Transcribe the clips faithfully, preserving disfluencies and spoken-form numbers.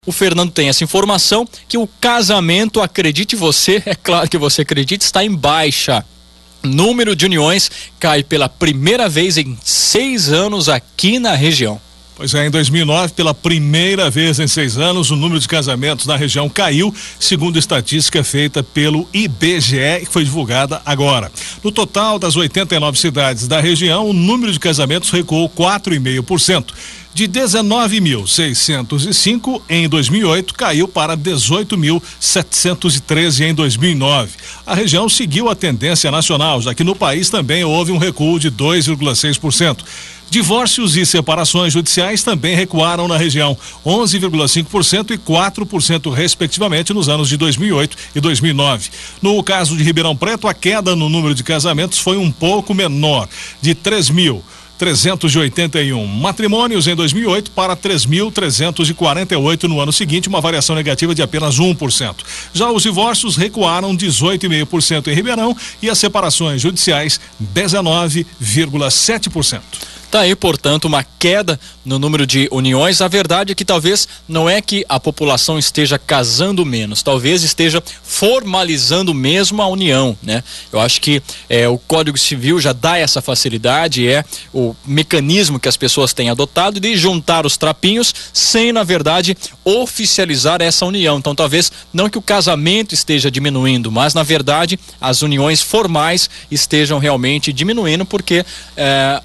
O Fernando tem essa informação que o casamento, acredite você, é claro que você acredita, está em baixa. Número de uniões cai pela primeira vez em seis anos aqui na região. Pois é, em dois mil e nove, pela primeira vez em seis anos, o número de casamentos na região caiu, segundo estatística feita pelo I B G E, que foi divulgada agora. No total das oitenta e nove cidades da região, o número de casamentos recuou quatro vírgula cinco por cento. De dezenove mil seiscentos e cinco em dois mil e oito, caiu para dezoito mil setecentos e treze em dois mil e nove. A região seguiu a tendência nacional, já que no país também houve um recuo de dois vírgula seis por cento. Divórcios e separações judiciais também recuaram na região, onze vírgula cinco por cento e quatro por cento respectivamente nos anos de dois mil e oito e dois mil e nove. No caso de Ribeirão Preto, a queda no número de casamentos foi um pouco menor, de três mil trezentos e oitenta e um matrimônios em dois mil e oito para três mil trezentos e quarenta e oito no ano seguinte, uma variação negativa de apenas um por cento. Já os divórcios recuaram dezoito vírgula cinco por cento em Ribeirão e as separações judiciais dezenove vírgula sete por cento. Tá aí, portanto, uma queda no número de uniões. A verdade é que talvez não é que a população esteja casando menos, talvez esteja formalizando mesmo a união, né? Eu acho que é, o Código Civil já dá essa facilidade, é o mecanismo que as pessoas têm adotado de juntar os trapinhos sem, na verdade, oficializar essa união. Então, talvez não que o casamento esteja diminuindo, mas, na verdade, as uniões formais estejam realmente diminuindo, porque é,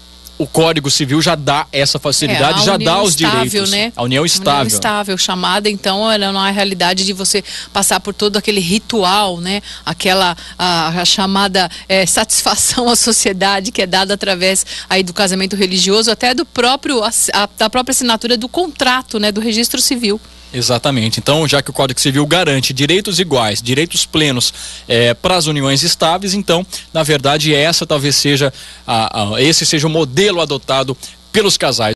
o Código Civil já dá essa facilidade, é, já dá os estável, direitos. Né? A união estável. A união estável, chamada, então, ela não é a realidade de você passar por todo aquele ritual, né? Aquela a, a chamada é, satisfação à sociedade que é dada através aí do casamento religioso, até do próprio, a, a, da própria assinatura do contrato, né? Do registro civil. Exatamente. Então, já que o Código Civil garante direitos iguais, direitos plenos é, para as uniões estáveis, então, na verdade, essa talvez seja a, a, esse seja o modelo adotado pelos casais.